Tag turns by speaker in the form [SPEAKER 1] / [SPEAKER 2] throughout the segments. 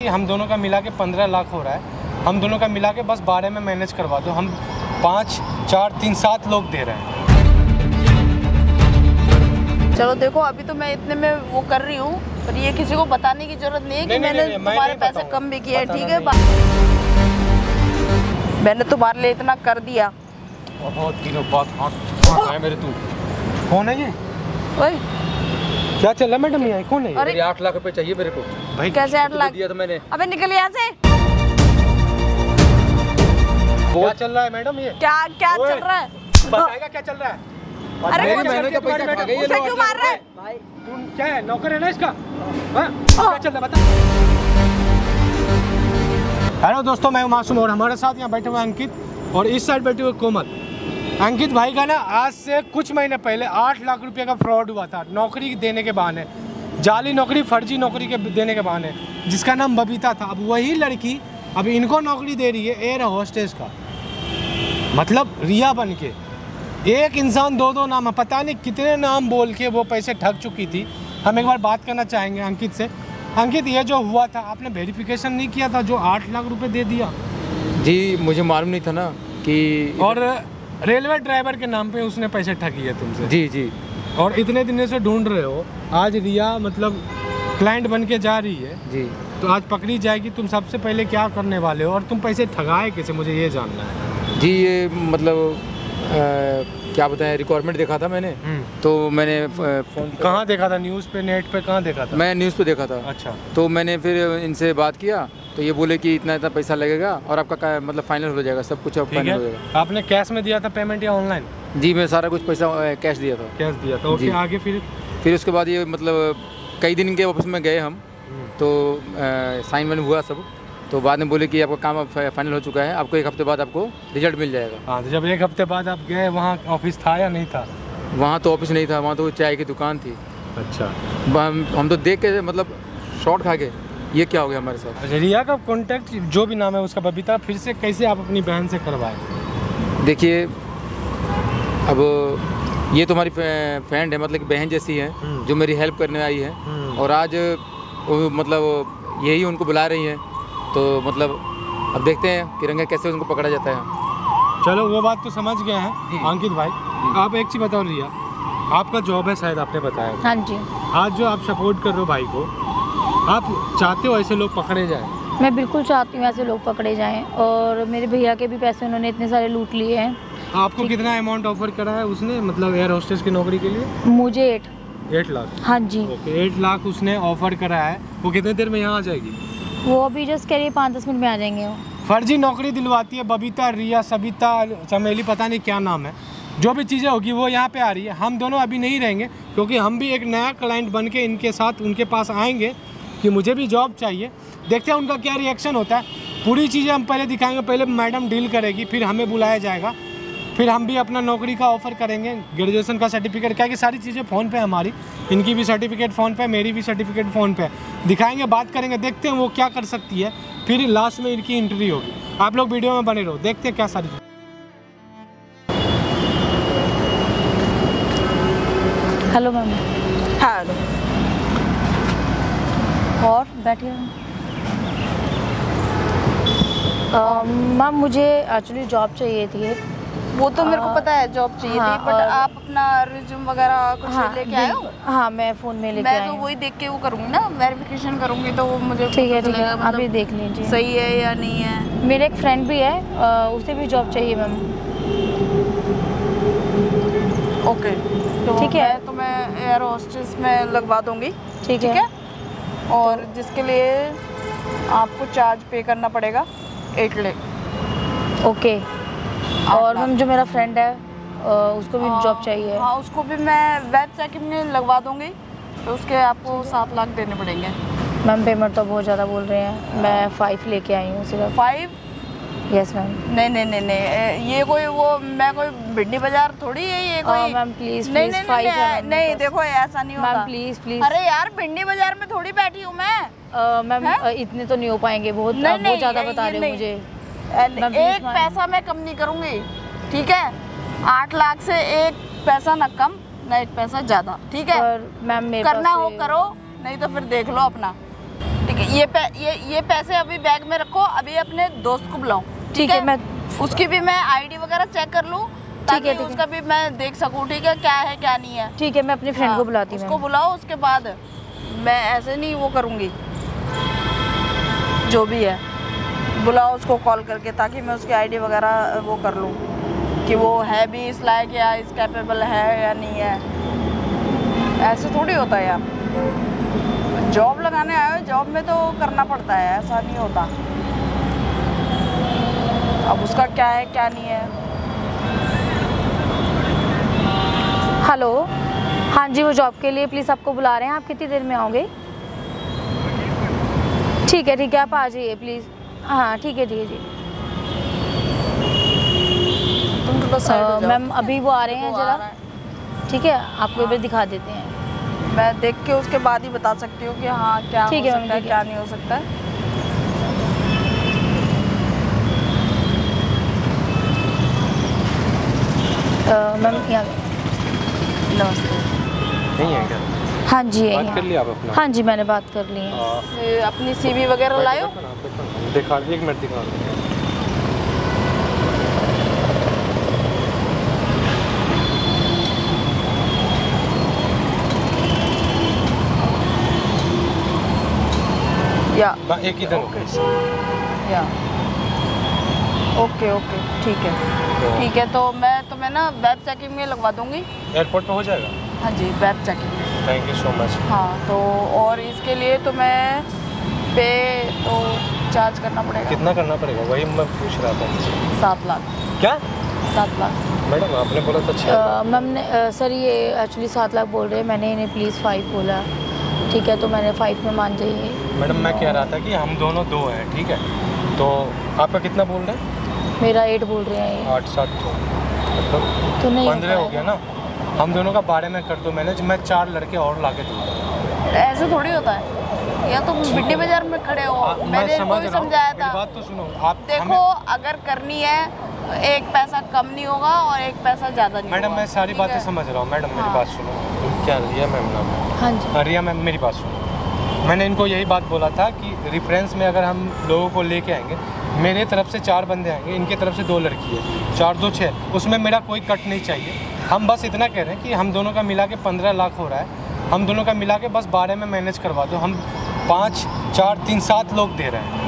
[SPEAKER 1] कि हम दोनों का मिला के 15 लाख हो रहा है, हम दोनों का मिला के बस 12 में मैनेज करवा दो। हम 5, 4, 3, 7 लोग दे रहे हैं।
[SPEAKER 2] चलो देखो, अभी तो मैं इतने में वो कर रही हूँ, पर ये किसी को बताने की जरूरत नहीं है कि मैंने तुम्हारे पैसे कम भी किए, ठीक है? मैंने तुम्हारे लिए इतना कर दिया।
[SPEAKER 1] बहुत दिनों बाद हाथ है मेरे। तू कौन है ये?
[SPEAKER 2] ओए
[SPEAKER 1] क्या चल रहा है मैडम? ये कौन है?
[SPEAKER 3] अरे 8 लाख रुपए चाहिए मेरे को।
[SPEAKER 2] भाई कैसे 8 लाख
[SPEAKER 3] दिया तो मैंने।
[SPEAKER 2] अबे निकल यहाँ से।
[SPEAKER 1] क्या चल रहा है मैडम? ये
[SPEAKER 2] क्या चल रहा है?
[SPEAKER 1] बताएगा क्या चल रहा है?
[SPEAKER 2] अरे
[SPEAKER 3] महीने का पैसा खा गए ये लोग।
[SPEAKER 2] क्यों मार रहा है?
[SPEAKER 3] भाई
[SPEAKER 1] तू क्या है, नौकर है ना इसका? क्या चल रहा है बता। हेलो दोस्तों, मैं मासूम और हमारे साथ यहाँ बैठे हुए अंकित और इस साइड बैठे हुए कोमल। अंकित भाई का ना आज से कुछ महीने पहले 8 लाख रुपए का फ्रॉड हुआ था नौकरी देने के बहाने, जाली नौकरी, फर्जी नौकरी के देने के बहाने, जिसका नाम बबीता था। अब वही लड़की अब इनको नौकरी दे रही है एयर होस्टेस का, मतलब रिया बन के। एक इंसान 2 नाम, पता नहीं कितने नाम बोल के वो पैसे ठग चुकी थी। हम एक बार बात करना चाहेंगे अंकित से। अंकित, ये जो हुआ था आपने वेरिफिकेशन नहीं किया था, जो 8 लाख रुपए दे दिया?
[SPEAKER 3] जी मुझे मालूम नहीं था ना कि।
[SPEAKER 1] और रेलवे ड्राइवर के नाम पे उसने पैसे ठगी है तुमसे?
[SPEAKER 3] जी जी।
[SPEAKER 1] और इतने दिनों से ढूंढ रहे हो, आज रिया मतलब क्लाइंट बन के जा रही है
[SPEAKER 3] जी,
[SPEAKER 1] तो आज पकड़ी जाएगी। तुम सबसे पहले क्या करने वाले हो और तुम पैसे ठगाए कैसे, मुझे ये जानना है।
[SPEAKER 3] जी ये मतलब क्या बताएं, रिक्वायरमेंट देखा था मैंने, तो मैंने फ़ोन।
[SPEAKER 1] कहाँ देखा था? न्यूज़ पे, नेट पे, कहाँ देखा था?
[SPEAKER 3] मैं न्यूज़ पे देखा था।
[SPEAKER 1] अच्छा।
[SPEAKER 3] तो मैंने फिर इनसे बात किया तो ये बोले कि इतना इतना पैसा लगेगा और आपका मतलब फाइनल हो जाएगा, सब कुछ अब फाइनल हो जाएगा।
[SPEAKER 1] आपने कैश में दिया था पेमेंट या ऑनलाइन?
[SPEAKER 3] जी मैं सारा कुछ पैसा कैश दिया था।
[SPEAKER 1] कैश दिया था। ओके, आगे फिर
[SPEAKER 3] उसके बाद ये मतलब कई दिन के ऑफिस में गए हम, तो साइन वाइन हुआ सब, तो बाद में बोले कि आपका काम फाइनल हो चुका है, आपको 1 हफ्ते बाद आपको रिजल्ट मिल जाएगा।
[SPEAKER 1] हाँ, तो जब 1 हफ्ते बाद आप गए, वहाँ ऑफिस था या नहीं था?
[SPEAKER 3] वहाँ तो ऑफिस नहीं था, वहाँ तो चाय की दुकान थी।
[SPEAKER 1] अच्छा।
[SPEAKER 3] हम तो देख के मतलब शॉर्ट खा गए, ये क्या हो गया हमारे साथ।
[SPEAKER 1] अच्छा, रिया का कॉन्टैक्ट जो भी नाम है उसका, बबीता, फिर से कैसे आप अपनी बहन से करवाए?
[SPEAKER 3] देखिए अब ये तो हमारी फ्रेंड है, मतलब बहन जैसी है, जो मेरी हेल्प करने आई है, और आज वो मतलब यही उनको बुला रही है, तो मतलब अब देखते हैं कि रंगा कैसे उनको पकड़ा जाता है।
[SPEAKER 1] चलो वो बात तो समझ गए हैं अंकित भाई। आप एक चीज़ बताओ रिया, आपका जॉब है शायद, आपने बताया।
[SPEAKER 2] हाँ जी।
[SPEAKER 1] आज जो आप सपोर्ट कर रहे हो भाई को, आप चाहते हो ऐसे लोग पकड़े जाएं?
[SPEAKER 2] मैं बिल्कुल चाहती हूँ ऐसे लोग पकड़े जाएं, और मेरे भैया के भी पैसे उन्होंने इतने सारे लूट लिए हैं।
[SPEAKER 1] आपको कितना अमाउंट ऑफर करा है उसने, मतलब एयर होस्टेस की नौकरी के लिए?
[SPEAKER 2] मुझे
[SPEAKER 1] 8 लाख।
[SPEAKER 2] हाँ जी।
[SPEAKER 1] ओके, 8 लाख उसने ऑफर करा है। वो कितने देर में यहाँ आ जाएगी?
[SPEAKER 2] वो अभी जस्ट कह रही है 5-10 मिनट में आ जाएंगे। वो
[SPEAKER 1] फर्जी नौकरी दिलवाती है बबीता, रिया, सबिता, चमेली, पता नहीं क्या नाम है। जो भी चीज़ें होगी वो यहाँ पे आ रही है। हम दोनों अभी नहीं रहेंगे क्योंकि हम भी एक नया क्लाइंट बन के इनके साथ उनके पास आएंगे कि मुझे भी जॉब चाहिए। देखते हैं उनका क्या रिएक्शन होता है। पूरी चीज़ें हम पहले दिखाएंगे, पहले मैडम डील करेगी, फिर हमें बुलाया जाएगा, फिर हम भी अपना नौकरी का ऑफ़र करेंगे, ग्रेजुएशन का सर्टिफिकेट, क्या कि सारी चीज़ें फ़ोन पे हमारी, इनकी भी सर्टिफिकेट फ़ोन पे, मेरी भी सर्टिफिकेट फ़ोन पे दिखाएंगे, बात करेंगे, देखते हैं वो क्या कर सकती है। फिर लास्ट में इनकी इंटरव्यू होगी। आप लोग वीडियो में बने रहो, देखते हैं क्या सारी।
[SPEAKER 2] Hello ma'am. हेलो। और बैठिए मैम, मुझे एक्चुअली जॉब चाहिए थी।
[SPEAKER 4] वो तो मेरे को पता है जॉब चाहिए थी, बट आप अपना रिज्यूम वगैरह कुछ लेके आए हो?
[SPEAKER 2] हाँ, मैं फ़ोन में लेके आई हूँ।
[SPEAKER 4] मैं तो वही देख के वो करूँगी ना, वेरिफिकेशन करूँगी, तो वो मुझे
[SPEAKER 2] ठीक है आप ये देख लीजिए
[SPEAKER 4] सही है या नहीं है।
[SPEAKER 2] मेरे एक फ्रेंड भी है, उसे भी जॉब चाहिए मैम।
[SPEAKER 4] ओके, तो
[SPEAKER 2] ठीक है,
[SPEAKER 4] तो मैं एयर होस्टेस में लगवा दूँगी।
[SPEAKER 2] ठीक है।
[SPEAKER 4] और जिसके लिए आपको चार्ज पे करना पड़ेगा 8 लाख।
[SPEAKER 2] ओके। और मैम जो मेरा फ्रेंड है उसको भी जॉब चाहिए।
[SPEAKER 4] हाँ, उसको भी मैं वेब चेक में लगवा दूँगी, तो उसके आपको 7 लाख देने पड़ेंगे।
[SPEAKER 2] मैम पेमेंट तो बहुत ज़्यादा बोल रहे हैं, मैं 5 लेके आई हूँ सिर्फ।
[SPEAKER 4] 5?
[SPEAKER 2] Yes ma'am.
[SPEAKER 4] नहीं, ये कोई वो मैं कोई भिंडी बाजार थोड़ी है ये कोई।
[SPEAKER 2] मैम प्लीज
[SPEAKER 4] नहीं, देखो ऐसा नहीं होता।
[SPEAKER 2] Ma'am please.
[SPEAKER 4] अरे यार, भिंडी बाजार में थोड़ी बैठी हूँ मैं।
[SPEAKER 2] मैम इतने तो नहीं हो पाएंगे, बहुत ज़्यादा बता रहे हो मुझे।
[SPEAKER 4] एक पैसा मैं कम नहीं करूँगी, ठीक है? 8 लाख से 1 पैसा ना कम ना 1 पैसा ज़्यादा, ठीक है?
[SPEAKER 2] मैम
[SPEAKER 4] करना हो करो, नहीं तो फिर देख लो अपना, ठीक
[SPEAKER 2] ठीक है, ये पैसे अभी बैग में रखो, अभी अपने दोस्त को बुलाओ।
[SPEAKER 4] ठीक है, मैं
[SPEAKER 2] उसकी भी मैं आईडी वगैरह चेक कर लूँ, ताकि उसका भी मैं देख सकूँ, ठीक है, क्या है क्या नहीं है।
[SPEAKER 4] ठीक है, मैं अपनी फ्रेंड को बुलाती हूँ।
[SPEAKER 2] उसको बुलाओ, उसके बाद मैं ऐसे नहीं वो करूँगी, जो भी है बुलाओ उसको कॉल करके, ताकि मैं उसकी आईडी वगैरह वो कर लूँ कि वो है भी इस लायक या इस कैपेबल है या नहीं है। ऐसे थोड़ी होता है यार, जॉब लगाने आए हो, जॉब में तो करना पड़ता है, ऐसा नहीं होता। अब उसका क्या है क्या नहीं है।
[SPEAKER 4] हेलो, हाँ जी, वो जॉब के लिए प्लीज़ आपको बुला रहे हैं। आप कितनी देर में आओगे? ठीक है, आप आ जाइए प्लीज़। हाँ ठीक है जी। मैम अभी वो आ रहे हैं ज़रा, ठीक है, आपको एक बार दिखा देते हैं।
[SPEAKER 2] मैं देख के उसके बाद ही बता सकती हूँ कि हाँ क्या हो सकता है क्या नहीं हो सकता है।
[SPEAKER 4] मैम यहाँ
[SPEAKER 2] नमस्ते।
[SPEAKER 1] नहीं है क्या?
[SPEAKER 4] हाँ जी,
[SPEAKER 1] बात कर लिया आप अपना?
[SPEAKER 4] हाँ जी, मैंने बात कर ली है।
[SPEAKER 2] अपनी सीवी वगैरह लायो।
[SPEAKER 1] दिखा, एक मिनट दिखा।
[SPEAKER 2] या
[SPEAKER 1] एक इधर
[SPEAKER 2] या ओके ठीक है, तो मैं तुम्हें ना वेब चेकिंग में लगवा दूंगी।
[SPEAKER 1] एयरपोर्ट पे हो जाएगा?
[SPEAKER 2] हाँ जी, web checking.
[SPEAKER 1] Thank you so much.
[SPEAKER 2] हाँ, तो और इसके लिए तो मैं पे तो चार्ज करना पड़ेगा।
[SPEAKER 1] कितना करना पड़ेगा? वही मैं पूछ रहा था।
[SPEAKER 2] 7 लाख।
[SPEAKER 1] क्या?
[SPEAKER 2] 7 लाख
[SPEAKER 1] मैडम आपने बोला था 6।
[SPEAKER 4] मैम ने सर ये एक्चुअली 7 लाख बोल रहे हैं, मैंने इन्हें प्लीज़ 5 बोला, ठीक है, तो मैंने 5 में मान जाइए।
[SPEAKER 1] मैडम मैं कह रहा था कि हम दोनों 2 हैं, ठीक है, तो आपका कितना बोल रहे हैं?
[SPEAKER 4] मेरा 8 बोल रहे हैं।
[SPEAKER 1] 8 7
[SPEAKER 4] तो नहीं
[SPEAKER 1] 15 हो गया ना। हम दोनों का 12 में कर दो मैनेज, मैं 4 लड़के और ला के दूँगा।
[SPEAKER 2] ऐसे थोड़ी होता है, या तुम बिड्डी बाजार में खड़े हो, मैंने कोई समझाया था।
[SPEAKER 1] बात तो सुनो आप।
[SPEAKER 2] देखो अगर करनी है, एक पैसा कम नहीं होगा और एक पैसा ज़्यादा नहीं।
[SPEAKER 1] मैडम मैं सारी बातें समझ रहा हूँ। मैडम मेरी बात सुनो। क्या रिया मैम नाम है?
[SPEAKER 4] हाँ जी।
[SPEAKER 1] रिया मैम मेरी बात सुनो। मैंने इनको यही बात बोला था कि रेफरेंस में अगर हम लोगों को लेके आएंगे, मेरे तरफ से 4 बंदे आएंगे, इनके तरफ से 2 लड़की है, 4 2 6, उसमें मेरा कोई कट नहीं चाहिए। हम बस इतना कह रहे हैं कि हम दोनों का मिला के 15 लाख हो रहा है, हम दोनों का मिला के बस 12 में मैनेज करवा दो। हम 5 4 3 7 लोग दे रहे हैं।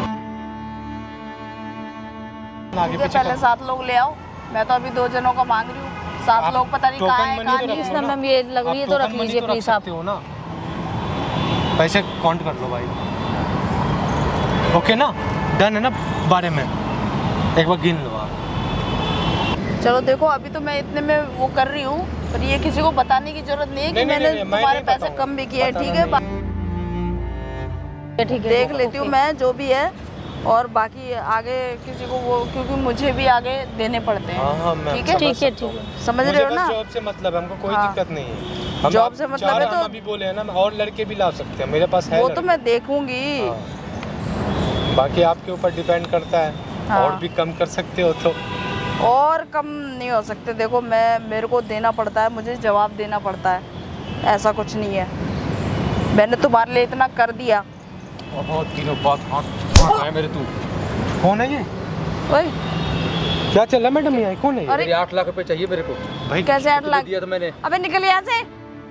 [SPEAKER 1] आगे पीछे
[SPEAKER 2] पहले 7 लोग ले आओ, मैं तो अभी 2 जनों का मांग रही हूँ। 7 लोग पता नहीं कहाँ है कहाँ नहीं।
[SPEAKER 4] ना मैम ये लग रही है तो रख लीजिए प्लीज़ आप।
[SPEAKER 1] हो ना, पैसे काउंट कर लो भाई। ओके ना, डन है ना? 12 में एक बार गिन लो आप।
[SPEAKER 2] चलो देखो, अभी तो मैं इतने में वो कर रही हूँ, पर ये किसी को बताने की जरूरत नहीं है कि मैंने तुम्हारे पैसे कम भी किए। ठीक है, देख लेती हूँ मैं जो भी है, और बाकी आगे किसी को वो, क्योंकि मुझे भी आगे देने पड़ते हैं। ठीक है, समझ रहे हो ना?
[SPEAKER 1] जॉब से मतलब हमको कोई दिक्कत नहीं है। हम
[SPEAKER 2] जॉब से मतलब है तो
[SPEAKER 1] अभी बोले हैं ना, और लड़के भी ला सकते हैं, मेरे पास है।
[SPEAKER 2] वो तो मैं देखूंगी।
[SPEAKER 1] बाकी आपके ऊपर डिपेंड करता है, और भी कम कर सकते हो तो।
[SPEAKER 2] और कम नहीं हो सकते। देखो मेरे को देना पड़ता है, मुझे जवाब देना पड़ता है, ऐसा कुछ नहीं है। मैंने तुम्हारे लिए इतना कर दिया।
[SPEAKER 3] बहुत दिनों बाद हाथ है मेरे। तू
[SPEAKER 1] कौन है ये?
[SPEAKER 2] ओए
[SPEAKER 1] क्या चल रहा है मैडम? ये कौन है?
[SPEAKER 3] मेरे 8 लाख रुपए चाहिए मेरे को
[SPEAKER 1] भाई।
[SPEAKER 2] कैसे 8 लाख
[SPEAKER 3] दिया था मैंने?
[SPEAKER 2] अबे निकल यहाँ से,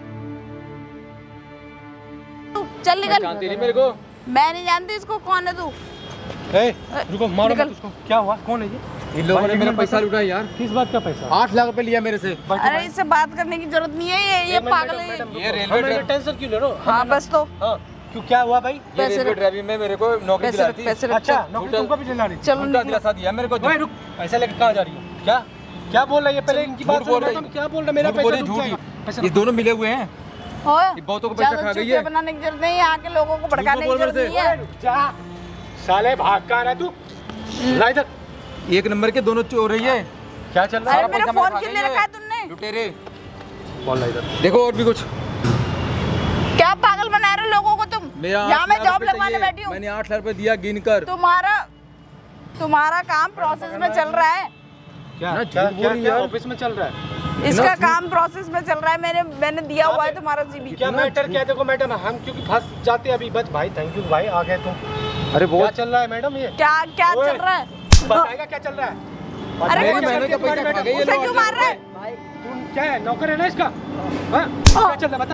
[SPEAKER 2] चल निकल।
[SPEAKER 3] जानती नहीं मेरे को?
[SPEAKER 2] मैं नहीं जानती इसको, कौन है तू?
[SPEAKER 1] रुको, मारो मत उसको। क्या हुआ? कौन है ये?
[SPEAKER 3] इन लोगों ने मेरा पैसा लूटा यार।
[SPEAKER 1] किस बात का पैसा?
[SPEAKER 3] 8 लाख रुपए लिया मेरे से।
[SPEAKER 2] अरे इससे बात करने की जरूरत नहीं है, ये पागल है।
[SPEAKER 3] ये रेलवे
[SPEAKER 1] टेंशन क्यों ले रहे हो?
[SPEAKER 2] हाँ बस तो
[SPEAKER 1] क्यों, क्या हुआ भाई?
[SPEAKER 3] ये रेलवे ड्राइविंग में मेरे को नौकरी दिला दी।
[SPEAKER 1] अच्छा, नौकरी तुमको भी दिला रही?
[SPEAKER 2] चलो
[SPEAKER 3] दिलासा दिया मेरे को।
[SPEAKER 1] रुक, पैसा लेकर कहाँ जा रही हो? क्या बोल रहा है ये? पहले इनकी बात बोल रहा है। क्या बोल रहा है? मेरा पैसा डूब जाएगा।
[SPEAKER 3] ये दोनों मिले हुए हैं, बहुतों को पैसा खा गई है।
[SPEAKER 2] बनाने की जरूरत नहीं है, आके लोगों को भड़काने की जरूरत नहीं है।
[SPEAKER 1] साले भाग कहाँ रहा तू? ला इधर।
[SPEAKER 3] 1 नंबर के दोनों चोर रही है।
[SPEAKER 1] क्या चल रहा है?
[SPEAKER 2] अरे मेरा फोन क्यों ले रखा है तुमने?
[SPEAKER 3] लुटेरे।
[SPEAKER 1] बोल ला इधर।
[SPEAKER 3] देखो और भी कुछ।
[SPEAKER 2] क्या पागल बना रहे हो लोगों को तुम? यहाँ मैं जॉब लगवाने बैठी हूँ।
[SPEAKER 3] मैंने 8 लाख रुपए दिया गिन कर।
[SPEAKER 2] तुम्हारा काम प्रोसेस में चल रहा है।
[SPEAKER 1] क्या ऑफिस में चल रहा है?
[SPEAKER 2] इसका काम प्रोसेस में चल रहा है, मैंने दिया हुआ है तुम्हारा जीबी।
[SPEAKER 1] क्या मैटर क्या? देखो मैडम, हम क्योंकि फंस जाते हैं अभी। बस भाई थैंक यू भाई, आ गए तुम।
[SPEAKER 3] अरे
[SPEAKER 1] क्या चल रहा है मैडम? ये
[SPEAKER 2] क्या चल रहा है?
[SPEAKER 1] बताएगा क्या चल रहा है?
[SPEAKER 2] अरे
[SPEAKER 3] मेरी मेहनत का पैसा खा गई है,
[SPEAKER 2] उसे क्यों मार रहा है?
[SPEAKER 1] तुम क्या है, नौकर है ना इसका? हाँ? क्या चल रहा है बता।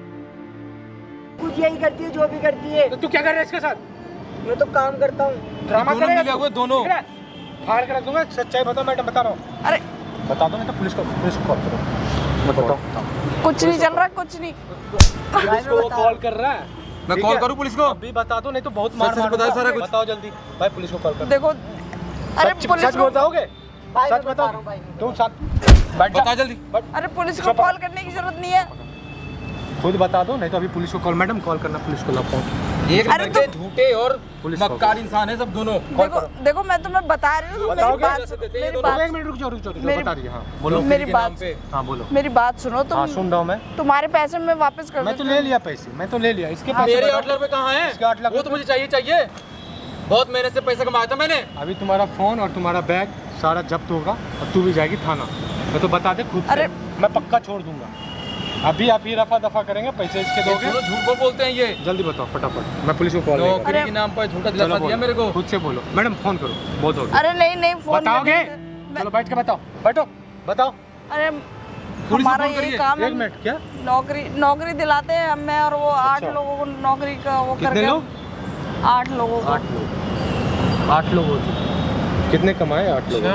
[SPEAKER 5] कुछ यही करती है जो भी करती है।
[SPEAKER 1] तो तू क्या कर रहा है इसके साथ?
[SPEAKER 5] मैं तो काम करता हूँ।
[SPEAKER 1] ड्रामा
[SPEAKER 3] दोनों
[SPEAKER 1] करेगा
[SPEAKER 3] मिले
[SPEAKER 1] तू?
[SPEAKER 3] हुए दोनों।
[SPEAKER 1] फाड़ कर रख दूंगा। सच्चाई बताओ मैडम, बता रहा हूँ।
[SPEAKER 2] अरे
[SPEAKER 1] बता दो नहीं तो पुलिस को कॉल करो। बताओ
[SPEAKER 2] कुछ नहीं चल रहा, कुछ नहीं।
[SPEAKER 1] पुलिस को कॉल कर रहा है।
[SPEAKER 3] मैं
[SPEAKER 1] ठीक
[SPEAKER 3] कॉल
[SPEAKER 1] है?
[SPEAKER 3] करूँ पुलिस को?
[SPEAKER 1] अभी बता दो नहीं तो बहुत
[SPEAKER 3] सच
[SPEAKER 1] मार
[SPEAKER 3] सच
[SPEAKER 1] मारूंगा।
[SPEAKER 3] बताओ सारा कुछ।
[SPEAKER 1] बताओ जल्दी भाई, पुलिस को कॉल कर।
[SPEAKER 2] देखो अरे पुलिस
[SPEAKER 1] सच
[SPEAKER 2] को,
[SPEAKER 1] बताओगे?
[SPEAKER 5] भाई,
[SPEAKER 1] सच
[SPEAKER 5] मैं
[SPEAKER 1] बताओ।
[SPEAKER 5] बता रहा हूँ भाई।
[SPEAKER 1] तुम साथ बैठ जा।
[SPEAKER 3] बता जल्दी।
[SPEAKER 2] अरे पुलिस को कॉल करने की जरूरत नहीं है।
[SPEAKER 1] खुद बता दो नहीं तो अभी पुलिस को कॉल। मैडम कॉल करना पुलिस को, ला फोन।
[SPEAKER 3] एक
[SPEAKER 2] अरे
[SPEAKER 3] नंबर के झूठे और
[SPEAKER 1] पुलिस को
[SPEAKER 3] मक्कार इंसान है सब दोनों।
[SPEAKER 2] देखो मैं तुम्हें बता रही हूँ,
[SPEAKER 1] बताओगे?
[SPEAKER 2] मेरी
[SPEAKER 1] एक
[SPEAKER 2] बात
[SPEAKER 1] मिनट रुक जाओ
[SPEAKER 2] मेरी-
[SPEAKER 1] बता रही है। हाँ बोलो।
[SPEAKER 2] मेरी
[SPEAKER 3] के
[SPEAKER 2] बात
[SPEAKER 3] नाम पे।
[SPEAKER 1] हाँ बोलो।
[SPEAKER 2] मेरी बात सुनो।
[SPEAKER 1] हाँ सुन रहा हूँ मैं।
[SPEAKER 2] तुम्हारे पैसे मैं वापस कर
[SPEAKER 1] मैं तो
[SPEAKER 2] देती
[SPEAKER 1] ले
[SPEAKER 2] हूँ।
[SPEAKER 1] लिया पैसे, मैं तो ले लिया। इसके पैसे
[SPEAKER 3] मेरे
[SPEAKER 1] बताओ।
[SPEAKER 3] 8 लाख रुपए कहाँ हैं?
[SPEAKER 1] इसके 8 लाख
[SPEAKER 3] वो तो मुझे चाहिए। बहुत मेहनत से पैसा कमाया था मैंने।
[SPEAKER 1] अभी तुम्हारा फोन और तुम्हारा बैग सारा जब्त होगा और तू भी जाएगी थाना। मैं तो बता दे खुद से।
[SPEAKER 2] अरे
[SPEAKER 1] मैं पक्का छोड़ दूंगा। अभी आप ही रफा दफा करेंगे, पैसे इसके
[SPEAKER 3] ये
[SPEAKER 1] दोगे।
[SPEAKER 3] दोनों झूठ बोल बोलते हैं ये।
[SPEAKER 1] जल्दी बताओ फटाफट, मैं पुलिस को कॉल
[SPEAKER 3] नौकरी के नाम पर झूठा दिलासा दिया मेरे को।
[SPEAKER 1] खुद से बोलो। मैडम फोन करो, बहुत हो गया।
[SPEAKER 2] अरे नहीं फोन
[SPEAKER 1] बताओगे?
[SPEAKER 2] मैं-
[SPEAKER 1] चलो बैठ के बताओ, बैठो बताओ।
[SPEAKER 2] अरे
[SPEAKER 3] को
[SPEAKER 2] हमारा
[SPEAKER 3] फोन
[SPEAKER 2] ये
[SPEAKER 3] करिए।
[SPEAKER 2] काम है,
[SPEAKER 1] एक मिनट क्या?
[SPEAKER 2] नौकरी दिलाते हैं हमें और वो 8
[SPEAKER 1] अच्छा।
[SPEAKER 2] लोगों को नौकरी का वो
[SPEAKER 1] कितने
[SPEAKER 2] करके
[SPEAKER 1] लोग?
[SPEAKER 2] 8 लोगों को।
[SPEAKER 1] 8 लोग होते। कितने कमाए 8 लोगों?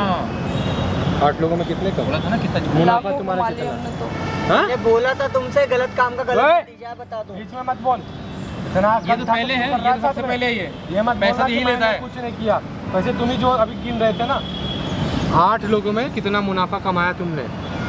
[SPEAKER 1] 8 लोगों में कितने
[SPEAKER 3] बोला
[SPEAKER 1] कमाए?
[SPEAKER 3] था ना कितना झूठ।
[SPEAKER 1] मुनाफा
[SPEAKER 2] लाखों
[SPEAKER 1] तुम्हारा
[SPEAKER 2] कमा लिया
[SPEAKER 1] कितना?
[SPEAKER 2] हमने तो।
[SPEAKER 1] हाँ?
[SPEAKER 5] मैंने बोला था तुमसे गलत काम का गलत
[SPEAKER 1] ओए!
[SPEAKER 5] नतीजा बता दो।
[SPEAKER 1] बीच में मत बोल। इतना
[SPEAKER 3] ये तो पहले है, ये तो सबसे पहले
[SPEAKER 1] ये मत
[SPEAKER 3] पैसा
[SPEAKER 1] बोलना
[SPEAKER 3] यही
[SPEAKER 1] कि
[SPEAKER 3] लेता
[SPEAKER 1] मैंने
[SPEAKER 3] है।
[SPEAKER 1] कुछ नहीं किया। वैसे तुम ही जो अभी गिन रहे थे ना, 8 लोगों में कितना मुनाफा कमाया तुमने?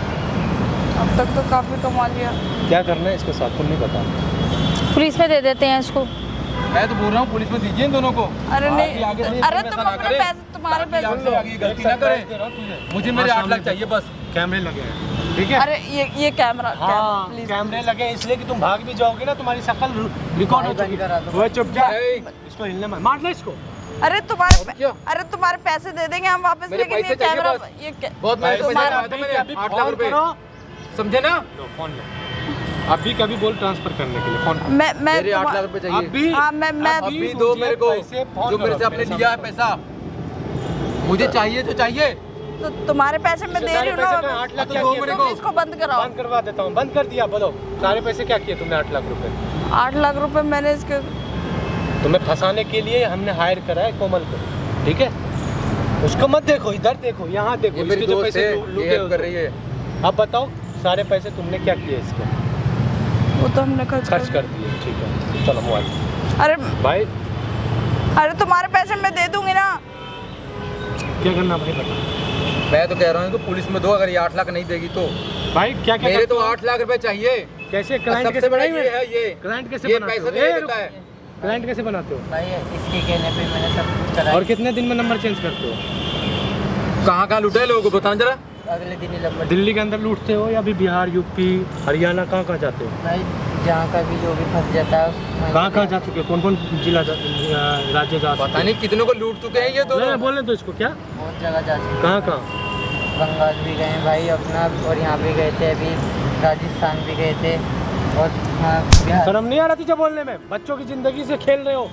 [SPEAKER 2] अब तक तो काफी कमा लिया।
[SPEAKER 1] क्या करना है इसके साथ तुम नहीं बता।
[SPEAKER 6] पुलिस में दे देते हैं इसको।
[SPEAKER 3] मैं तो बोल रहा हूँ पुलिस में दीजिए इन दोनों को।
[SPEAKER 2] अरे
[SPEAKER 3] आगे
[SPEAKER 2] नहीं,
[SPEAKER 3] आगे से
[SPEAKER 2] अरे
[SPEAKER 3] ऐसा
[SPEAKER 2] तुम
[SPEAKER 3] ना
[SPEAKER 2] अपने
[SPEAKER 3] करे।
[SPEAKER 2] पैसे, तुम्हारे
[SPEAKER 3] ताकि आगे से
[SPEAKER 2] पैसे।
[SPEAKER 3] आगे गलती ना करे। मुझे मेरे 8 लाख चाहिए बस।
[SPEAKER 1] कैमरे लगे हैं, ठीक है?
[SPEAKER 2] अरे ये कैमरा
[SPEAKER 1] हाँ,
[SPEAKER 2] प्लीज।
[SPEAKER 1] कैमरे लगे हैं इसलिए कि तुम भाग भी जाओगे ना, तुम्हारी शक्ल रिकॉर्ड हो चुकी है। वो चुप जा।
[SPEAKER 3] ए,
[SPEAKER 1] इसको हिलने मत, मार ले इसको।
[SPEAKER 2] अरे तुम्हारे पैसे दे देंगे हम वापस,
[SPEAKER 3] मेरे
[SPEAKER 2] लेकिन ये
[SPEAKER 3] पैसे चाहिए
[SPEAKER 2] कैमरा
[SPEAKER 3] बस।
[SPEAKER 2] ये
[SPEAKER 3] बहुत मेहनत से पैसा
[SPEAKER 2] तुम्हारा-
[SPEAKER 3] कमाया था मैंने।
[SPEAKER 1] अभी
[SPEAKER 3] 8 लाख
[SPEAKER 1] फोन
[SPEAKER 3] रुपए
[SPEAKER 1] करो।
[SPEAKER 3] समझे ना?
[SPEAKER 1] लो फोन लो। अभी कभी बोल ट्रांसफर करने के लिए फोन करो।
[SPEAKER 2] मैं
[SPEAKER 3] मेरे 8 लाख रुपए चाहिए।
[SPEAKER 1] अभी
[SPEAKER 2] हाँ, मैं
[SPEAKER 3] अभी दो मेरे को
[SPEAKER 1] पैसे फोन
[SPEAKER 3] जो मेरे
[SPEAKER 1] करो,
[SPEAKER 3] से आपने
[SPEAKER 1] पैसा
[SPEAKER 3] लिया है पैसा। मुझे चाहिए तो चाहिए।
[SPEAKER 2] तो तुम्हारे पैसे मैं दे रही हूँ ना।
[SPEAKER 1] 8 लाख
[SPEAKER 3] तो
[SPEAKER 1] क्या
[SPEAKER 3] दो
[SPEAKER 1] किए?
[SPEAKER 3] मेरे
[SPEAKER 2] तुम
[SPEAKER 3] को।
[SPEAKER 2] इसको बंद कराओ।
[SPEAKER 1] बंद करवा देता हूँ। बंद कर दिया। बोलो सारे पैसे क्या किए तुमने? 8 लाख रुपए
[SPEAKER 2] 8 लाख रुपए मैंने इसके।
[SPEAKER 1] तुम्हें फंसाने के लिए हमने हायर करा है कोमल को, ठीक है? उसको मत देखो, इधर देखो, यहाँ देखो।
[SPEAKER 3] ये मेरी
[SPEAKER 1] इसके जो
[SPEAKER 3] दोस्त
[SPEAKER 1] पैसे
[SPEAKER 3] है,
[SPEAKER 1] लूटे
[SPEAKER 3] ये हेल्प
[SPEAKER 1] हो
[SPEAKER 3] कर रही है।
[SPEAKER 1] अब बताओ सारे पैसे तुमने क्या किए इसके?
[SPEAKER 2] वो तो हमने
[SPEAKER 1] खर्च कर दिए, ठीक है? चलो मोबाइल।
[SPEAKER 2] अरे
[SPEAKER 1] भाई
[SPEAKER 2] अरे तुम्हारे पैसे मैं दे दूंगी ना।
[SPEAKER 1] क्या करना भाई बता।
[SPEAKER 3] मैं तो कह रहा हूँ इनको पुलिस में दो, अगर ये 8 लाख नहीं देगी तो।
[SPEAKER 1] भाई क्या क्या
[SPEAKER 3] मेरे तो
[SPEAKER 1] करते हो?
[SPEAKER 3] 8 लाख रुपए चाहिए।
[SPEAKER 1] कैसे
[SPEAKER 3] और
[SPEAKER 1] क्लाइंट
[SPEAKER 3] सबसे
[SPEAKER 1] कैसे
[SPEAKER 3] बड़ा
[SPEAKER 1] बनाए
[SPEAKER 3] ये है ये
[SPEAKER 1] क्लाइंट कैसे
[SPEAKER 3] ये
[SPEAKER 1] बनाते
[SPEAKER 3] पैसा
[SPEAKER 1] हो?
[SPEAKER 3] दे
[SPEAKER 1] ए,
[SPEAKER 3] देता है।
[SPEAKER 1] क्लाइंट कैसे बनाते हो?
[SPEAKER 5] भाई इसके कहने पे मैंने सब कुछ करा।
[SPEAKER 1] और कितने दिन में नंबर चेंज करते हो?
[SPEAKER 3] कहाँ लूटा है लोगों को बताना जरा।
[SPEAKER 5] अगले दिन ही लंबा।
[SPEAKER 1] दिल्ली के अंदर लूटते हो या अभी बिहार, यूपी, हरियाणा, कहाँ जाते हो?
[SPEAKER 5] भाई जहाँ का भी जो भी फंस जाता है
[SPEAKER 1] कहाँ जा चुके हो? कौन कौन जिला राज्य जा चुके हो?
[SPEAKER 3] पता नहीं कितनों को लूट चुके हैं ये दोनों।
[SPEAKER 1] नहीं, बोलने तो इसको क्या?
[SPEAKER 5] बहुत जगह जा चुके हैं।
[SPEAKER 1] कहाँ?
[SPEAKER 5] बंगाल भी गए हैं भाई अपना, और यहाँ भी गए थे, अभी राजस्थान भी गए थे, और हाँ बिहार।
[SPEAKER 1] शर्म नहीं आ रहा तुझे बोलने में? बच्चों की जिंदगी से खेल रहे हो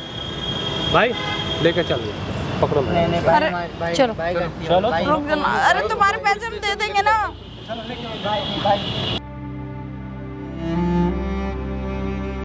[SPEAKER 1] भाई। लेकर चल, पकड़ो
[SPEAKER 5] नहीं नहीं भाई,
[SPEAKER 2] अरे,
[SPEAKER 5] भाई
[SPEAKER 6] चलो।
[SPEAKER 5] भाई गलती हो,
[SPEAKER 1] चलो।
[SPEAKER 5] भाई
[SPEAKER 2] रुक जाना। अरे तुम्हारे पैसे हम दे देंगे ना।
[SPEAKER 5] भाई